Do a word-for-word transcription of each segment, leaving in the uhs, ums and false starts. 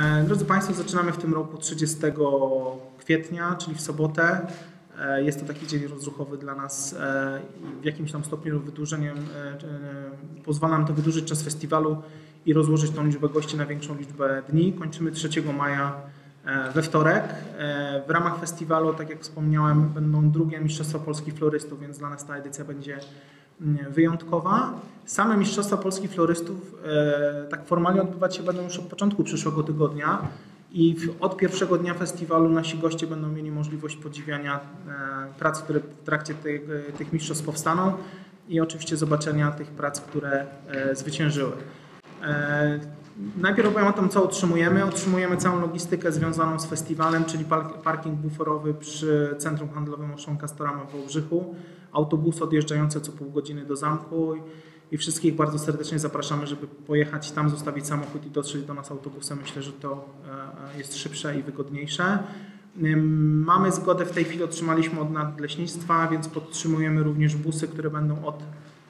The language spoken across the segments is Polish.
Drodzy Państwo, zaczynamy w tym roku trzydziestego kwietnia, czyli w sobotę. Jest to taki dzień rozruchowy dla nas i w jakimś tam stopniu wydłużeniem pozwala nam to wydłużyć czas festiwalu i rozłożyć tą liczbę gości na większą liczbę dni. Kończymy trzeciego maja we wtorek. W ramach festiwalu, tak jak wspomniałem, będą drugie Mistrzostwa Polski Florystów, więc dla nas ta edycja będzie wyjątkowa. Same Mistrzostwa Polski Florystów tak formalnie odbywać się będą już od początku przyszłego tygodnia i od pierwszego dnia festiwalu nasi goście będą mieli możliwość podziwiania prac, które w trakcie tych, tych mistrzostw powstaną i oczywiście zobaczenia tych prac, które zwyciężyły. Najpierw opowiem o tym, co otrzymujemy. Otrzymujemy całą logistykę związaną z festiwalem, czyli parking buforowy przy Centrum Handlowym Auchan Castorama w Wałbrzychu, autobusy odjeżdżające co pół godziny do zamku i wszystkich bardzo serdecznie zapraszamy, żeby pojechać tam, zostawić samochód i dotrzeć do nas autobusem. Myślę, że to jest szybsze i wygodniejsze. Mamy zgodę, w tej chwili otrzymaliśmy od Nadleśnictwa, więc podtrzymujemy również busy, które będą od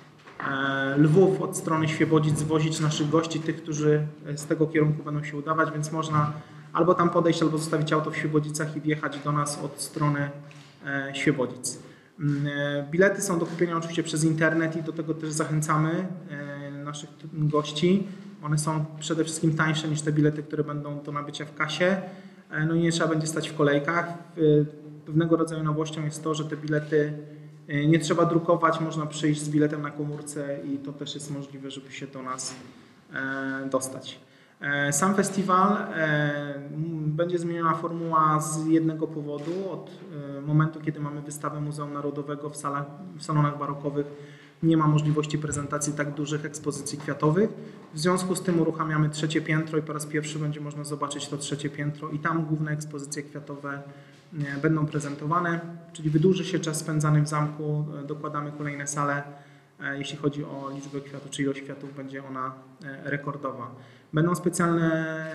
Lwów, od strony Świebodzic zwozić naszych gości, tych, którzy z tego kierunku będą się udawać, więc można albo tam podejść, albo zostawić auto w Świebodzicach i wjechać do nas od strony Świebodzic. Bilety są do kupienia oczywiście przez internet i do tego też zachęcamy naszych gości. One są przede wszystkim tańsze niż te bilety, które będą do nabycia w kasie. No i nie trzeba będzie stać w kolejkach. Pewnego rodzaju nowością jest to, że te bilety nie trzeba drukować, można przyjść z biletem na komórce i to też jest możliwe, żeby się do nas dostać. Sam festiwal będzie zmieniona formuła z jednego powodu. Od momentu, kiedy mamy wystawę Muzeum Narodowego w, salach, w salonach barokowych, nie ma możliwości prezentacji tak dużych ekspozycji kwiatowych. W związku z tym uruchamiamy trzecie piętro i po raz pierwszy będzie można zobaczyć to trzecie piętro i tam główne ekspozycje kwiatowe będą prezentowane, czyli wydłuży się czas spędzany w zamku, dokładamy kolejne sale. Jeśli chodzi o liczbę kwiatów, czy ilość kwiatów, będzie ona rekordowa. Będą specjalne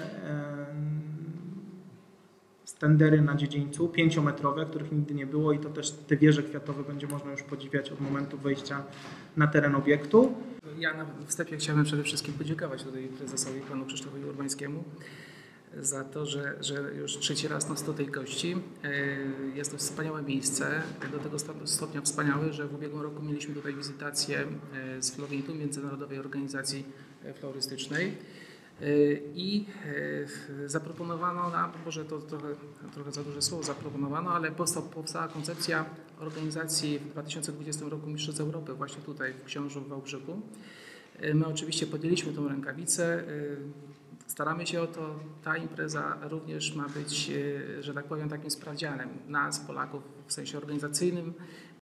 stendery na dziedzińcu, pięciometrowe, których nigdy nie było i to też te wieże kwiatowe będzie można już podziwiać od momentu wejścia na teren obiektu. Ja na wstępie chciałbym przede wszystkim podziękować tutaj prezesowi, panu Krzysztofowi Urbańskiemu, za to, że, że już trzeci raz nas tutaj gości. Jest to wspaniałe miejsce, do tego stopnia wspaniałe, że w ubiegłym roku mieliśmy tutaj wizytację z Floritu, Międzynarodowej Organizacji Florystycznej i zaproponowano nam, może to trochę, trochę za duże słowo zaproponowano, ale powstała koncepcja organizacji w dwa tysiące dwudziestym roku Mistrzostw Europy właśnie tutaj w Książu w Wałbrzychu. My oczywiście podjęliśmy tą rękawicę. Staramy się o to, ta impreza również ma być, że tak powiem, takim sprawdzianem nas, Polaków, w sensie organizacyjnym,